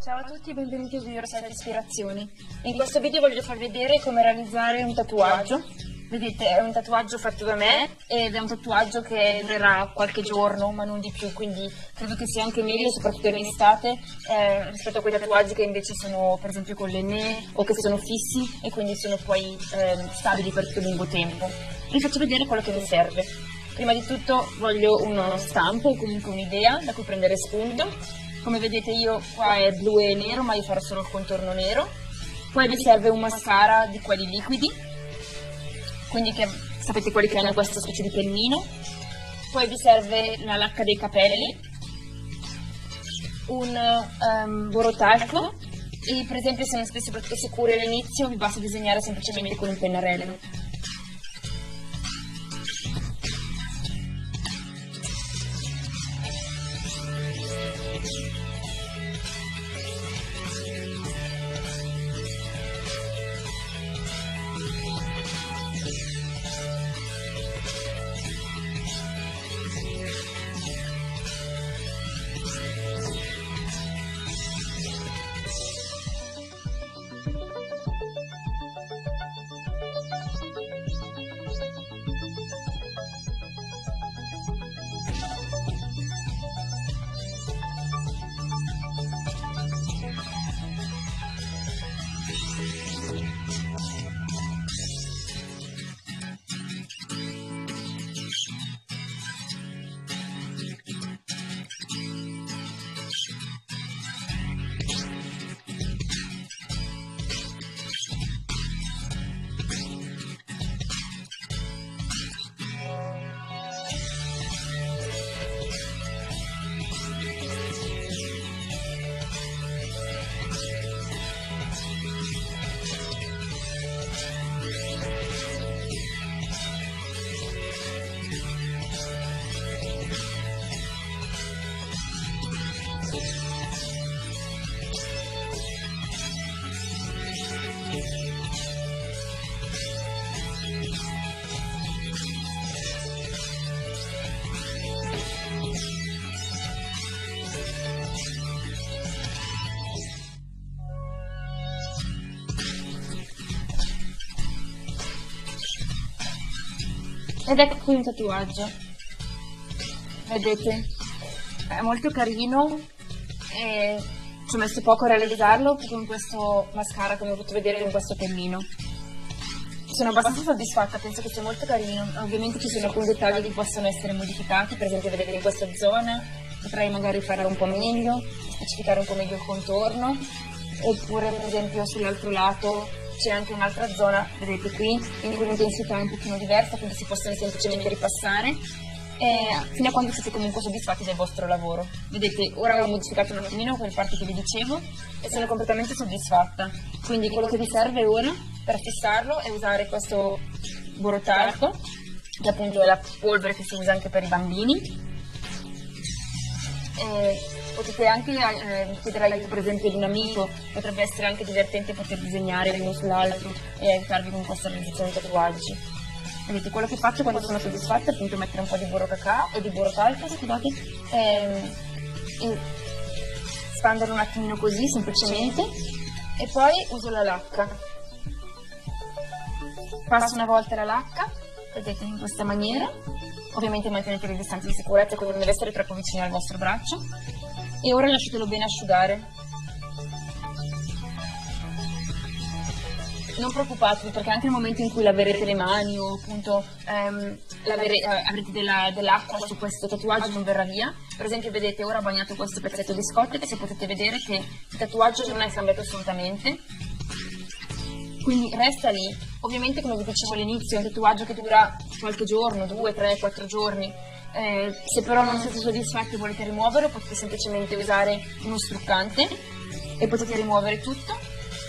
Ciao a tutti e benvenuti a Studio Rosetta Ispirazioni. In questo video voglio farvi vedere come realizzare un tatuaggio. Vedete, è un tatuaggio fatto da me ed è un tatuaggio che durerà qualche giorno, ma non di più, quindi credo che sia anche meglio, soprattutto in estate, rispetto a quei tatuaggi che invece sono per esempio con l'enne o che sono fissi e quindi sono poi stabili per più lungo tempo. Vi faccio vedere quello che mi serve. Prima di tutto voglio uno stampo o comunque un'idea da cui prendere spunto. Come vedete io qua è blu e nero, ma io farò solo il contorno nero. Poi vi serve un mascara di quelli liquidi, quindi sapete quelli che hanno questa specie di pennino. Poi vi serve la lacca dei capelli, un borotalco e per esempio se non stessi proprio sicuri all'inizio vi basta disegnare semplicemente con un pennarello. Ed ecco qui un tatuaggio, vedete, è molto carino e ci ho messo poco a realizzarlo con questo mascara, come potete vedere, con questo pennino. Sono abbastanza soddisfatta, penso che sia molto carino. Ovviamente ci sono alcuni dettagli che possono essere modificati, per esempio vedete in questa zona potrei magari fare un po' meglio, specificare un po' meglio il contorno, oppure per esempio sull'altro lato c'è anche un'altra zona, vedete qui, in cui l'intensità è un pochino diversa, quindi si possono semplicemente ripassare fino a quando siete comunque soddisfatti del vostro lavoro. Vedete, ora ho modificato un attimino quelle parti che vi dicevo e sono completamente soddisfatta. Quindi quello che vi serve ora per fissarlo è usare questo borotalco, che appunto è la polvere che si usa anche per i bambini. Potete anche chiedere l'aiuto per esempio di un amico, potrebbe essere anche divertente poter disegnare l'uno sull'altro e aiutarvi con questa realizzazione di tatuaggi. Vedete, quello che faccio quando sono soddisfatta è appunto mettere un po' di burro cacao o di burro talco, scusate, e spanderlo un attimino così semplicemente e poi uso la lacca. Passo una volta la lacca, vedete, in questa maniera, ovviamente mantenete le distanze di sicurezza, quindi non deve essere troppo vicino al vostro braccio. E ora lasciatelo bene asciugare. Non preoccupatevi, perché anche nel momento in cui laverete le mani o appunto avrete dell'acqua su questo tatuaggio non verrà via. Per esempio vedete, ora ho bagnato questo pezzetto di scotch e potete vedere che il tatuaggio non è cambiato assolutamente, quindi resta lì. Ovviamente, come vi dicevo all'inizio, è un tatuaggio che dura qualche giorno, 2, 3, 4 giorni. Se però non siete soddisfatti e volete rimuoverlo, potete semplicemente usare uno struccante e potete rimuovere tutto.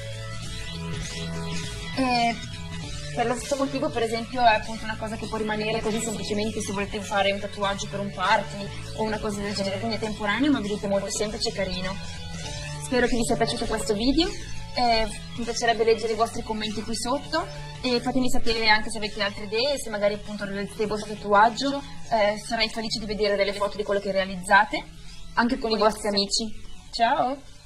Per lo stesso motivo, per esempio, è appunto una cosa che può rimanere così semplicemente se volete fare un tatuaggio per un party o una cosa del genere, quindi è temporaneo ma vedete molto semplice e carino. Spero che vi sia piaciuto questo video, mi piacerebbe leggere i vostri commenti qui sotto e fatemi sapere anche se avete altre idee, se magari appunto realizzate il vostro tatuaggio, sarei felice di vedere delle foto di quello che realizzate, anche con i vostri amici. Ciao!